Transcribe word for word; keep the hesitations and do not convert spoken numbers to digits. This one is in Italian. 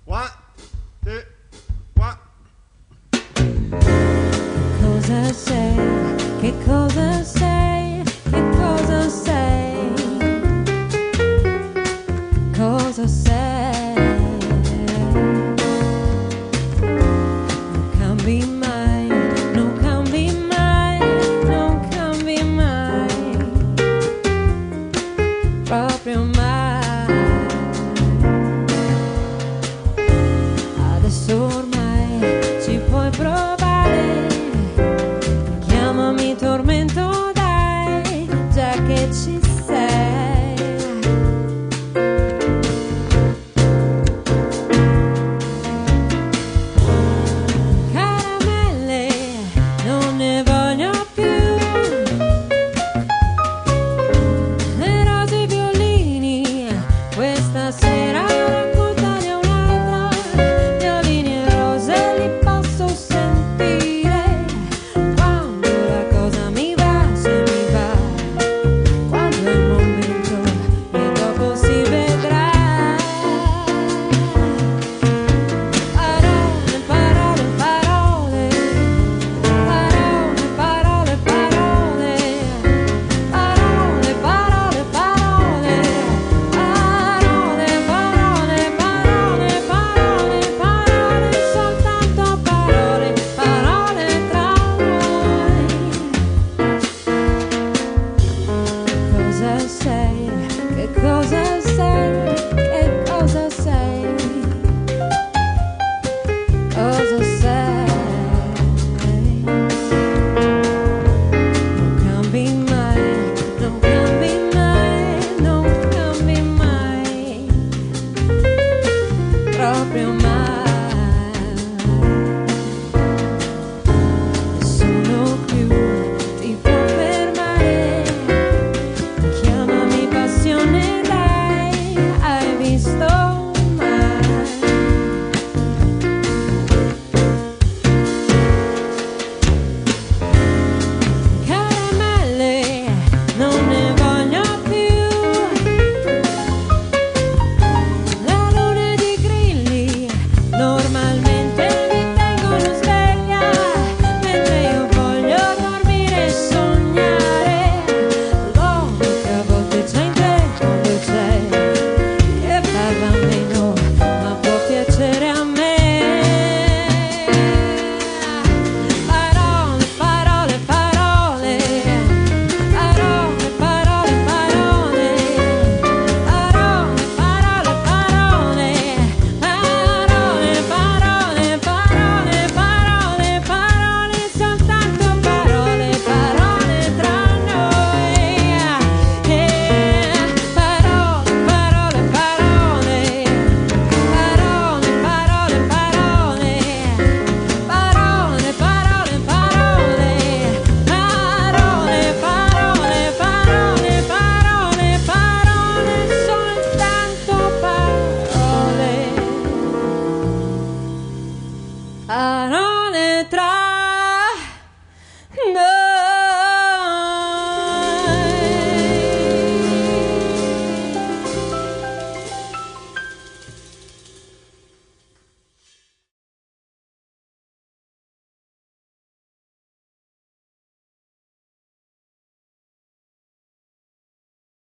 One, two, one. Cosa sei? Che cosa sei? Che cosa sei? Cosa sei? Non cambi mai, non cambi mai, non cambi mai, proprio mai. Adesso ormai ci puoi provare. Chiamami tormento, dai, già che ci sei. Caramelle, non ne voglio più. Le rose e i violini, questa sera raccontane un'altra. Violini e rose li posso sentire quando la cosa mi va, se mi va, quando è il momento e dopo si vedrà. Parole, parole, parole, parole, parole, parole, parole, parole, parole, parole, parole, parole, parole, soltanto parole, parole tra noi. Cosa sei? Che cosa sei? Che cosa sei? Cosa sei? Non cambi mai, non cambi mai, non cambi mai, proprio mai.